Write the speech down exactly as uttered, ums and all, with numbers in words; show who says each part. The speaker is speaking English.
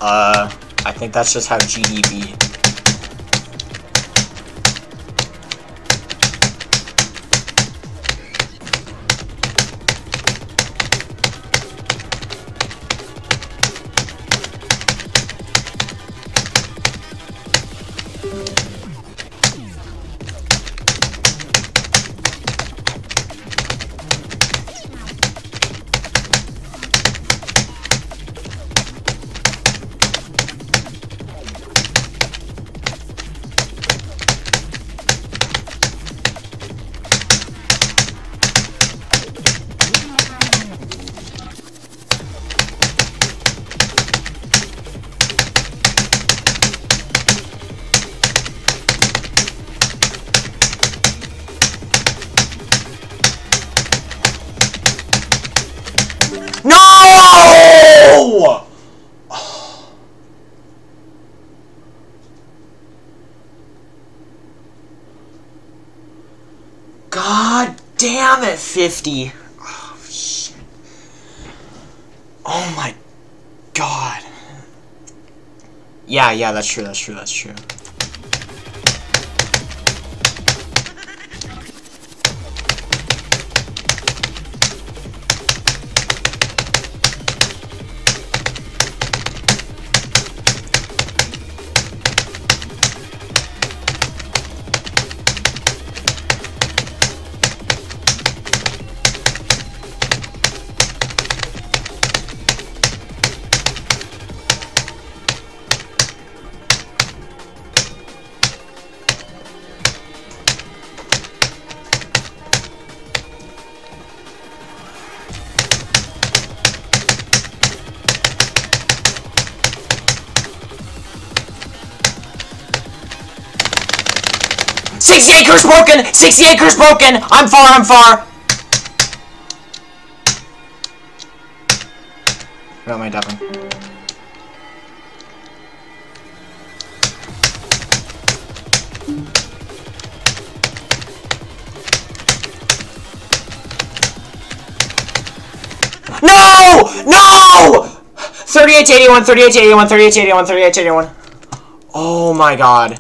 Speaker 1: Uh, I think that's just how G D be. No! God damn it, fifty. Oh, shit. Oh my god. Yeah, yeah, that's true, that's true, that's true. sixty acres broken! sixty acres broken! I'm far, I'm far! Got my dubbing. No! No! thirty-eight to eighty-one, thirty-eight to eighty-one, thirty-eight to eighty-one, thirty-eight to eighty-one. Oh my god.